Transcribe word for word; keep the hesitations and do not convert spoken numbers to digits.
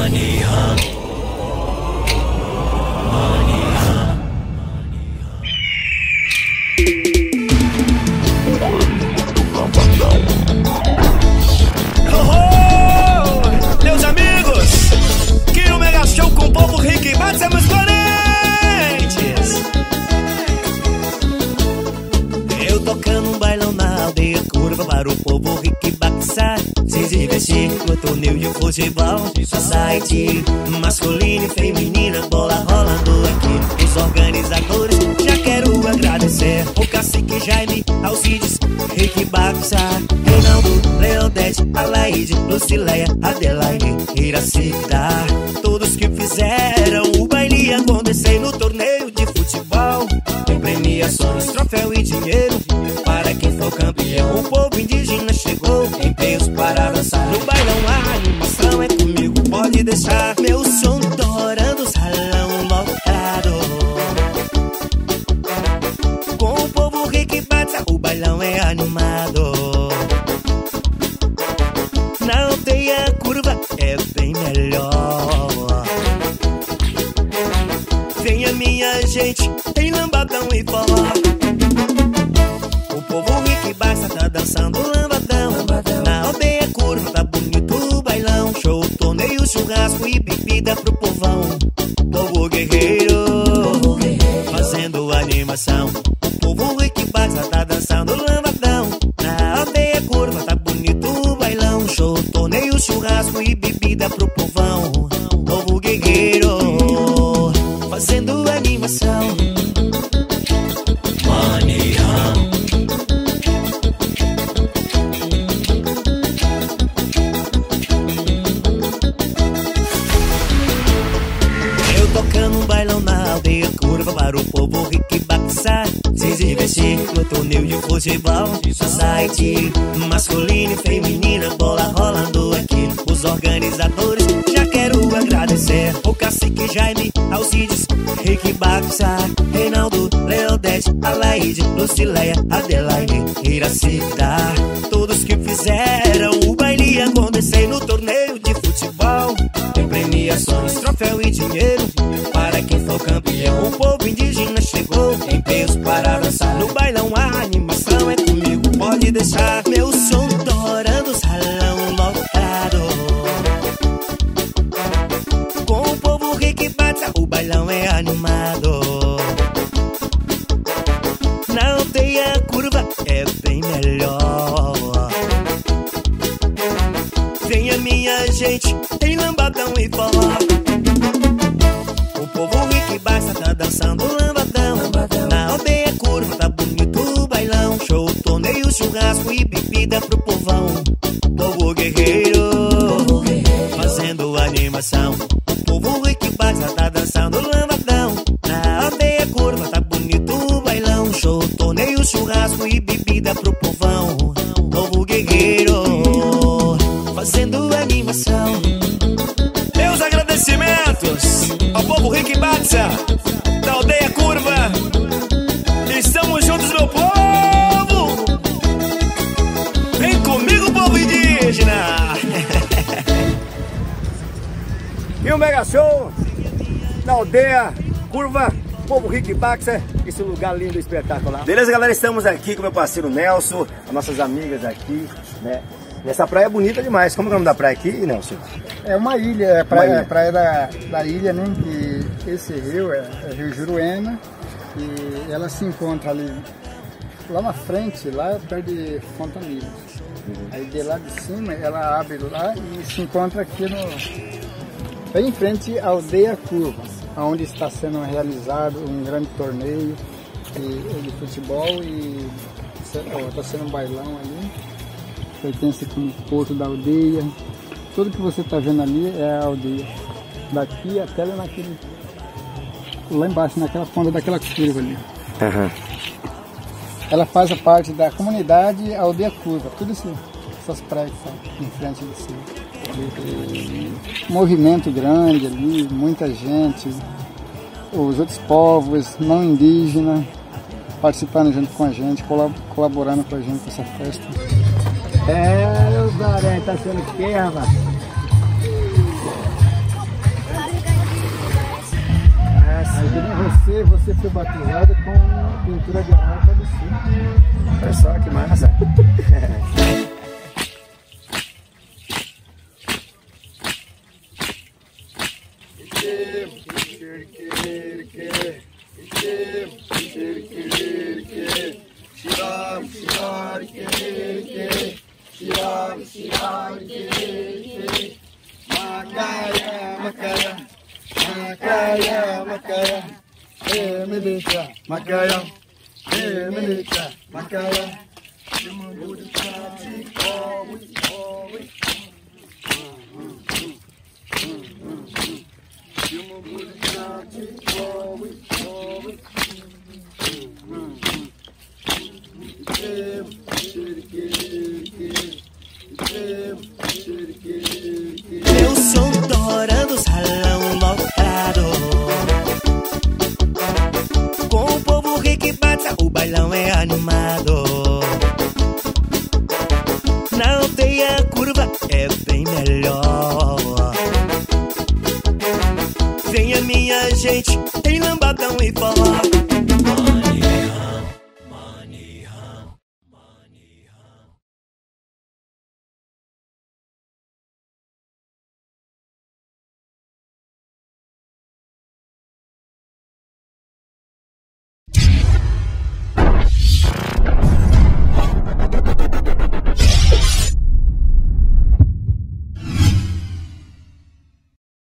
Money Hunt. Money Hunt. Oh, meus amigos, que o Mega Show com o povo rico e bate meus parentes. Eu tocando um bailão na aldeia curva para o povo rico e baixar, se divertir no torneio de futebol, society masculino e feminina, bola rolando aqui. Os organizadores já quero agradecer o Cacique Jaime, Alcides, Rick Baixar, Reinaldo, Leodete, Alaide, Lucileia, Adelaide, Iracida, todos que fizeram o baile acontecer no torneio de futebol. Tem premiações, troféu e dinheiro para quem for campeão. O povo indígena chegou em peso para dançar no bailão. A animação é comigo, pode deixar meu som torando, salão lotado. Com o povo rico e bate, o bailão é animado. Na aldeia curva é bem melhor. Venha minha gente, tem lambadão e forró. O povo rico e baixa tá dançando lambadão. Na aldeia curva tá bonito o bailão. Show, torneio, churrasco e bebida pro povão. Povo guerreiro, fazendo animação. O povo rico e baixa tá dançando lambadão. Na aldeia curva tá bonito o bailão. Show, torneio, churrasco e bebida pro povão. Povo guerreiro, fazendo animação. Money Hunt. Eu tocando um bailão na aldeia curva para o povo rico e baixar, se divertir no torneio de futebol, society masculino e feminina, bola rolando aqui. Os organizadores já quero agradecer o Cacique Jaime, Alcides, Rick Baixar, Reinaldo, Leodete, Alaide, Lucileia, Adelaide, Iracida, todos que fizeram o baile acontecer no torneio de futebol. Tem premiações, troféu e dinheiro para quem for campeão. O povo indígena chegou em peso para dançar no bailão. A animação é comigo, pode deixar meu som torando, salão lotado. Com o povo rico e bate, o bailão é animado. Na aldeia curva é bem melhor. Venha minha gente, tem lambadão e forró. O povo rico e baixa tá dançando lambadão. Na aldeia curva tá bonito o bailão. Show, torneio, churrasco e bebida pro povão. Povo guerreiro, fazendo animação. O povo rico e baixa tá dançando lambadão. Na aldeia curva tá bonito o bailão. Show, torneio, churrasco e bebida pro povão. Povo guerreiro, fazendo animação. Meus agradecimentos ao povo rico e baixa da aldeia curva. Estamos juntos, meu povo. Vem comigo, povo indígena. E o Mega Show na aldeia curva, povo rico e baixa, esse lugar lindo e espetacular. Beleza, galera? Estamos aqui com meu parceiro Nelson, as nossas amigas aqui, né? E essa praia é bonita demais. Como é o nome da praia aqui, Nelson? É uma ilha, é praia, ilha. praia da, da ilha, né? Que esse rio é, é Rio Juruena e ela se encontra ali, lá na frente, lá perto de Fontanilhas. Uhum. Aí de lá de cima ela abre lá e se encontra aqui no, bem em frente à aldeia curva, onde está sendo realizado um grande torneio de, de futebol e está sendo um bailão ali. Pertence aqui no porto da aldeia. Tudo que você está vendo ali é a aldeia. Daqui até lá naquele, lá embaixo, naquela ponta daquela curva ali. Uhum. Ela faz a parte da comunidade Aldeia Curva. Tudo isso, essas praias que estão em frente de si. Movimento grande ali, muita gente. Os outros povos não indígenas participando junto com a gente, colaborando com a gente com essa festa. É, os aranhas tá sendo o quê, rapaz? você foi batizada com pintura de arauca do sul. Olha só que massa. Macaia, Macaia, Macaia, Macaia, eh, Melita, Macaia, eh, Melita, Macaia. Eu sou torando salão lotado, com o povo rico e bata, o bailão é animado. Na aldeia a curva é bem melhor. Venha minha gente, tem lambadão e forró.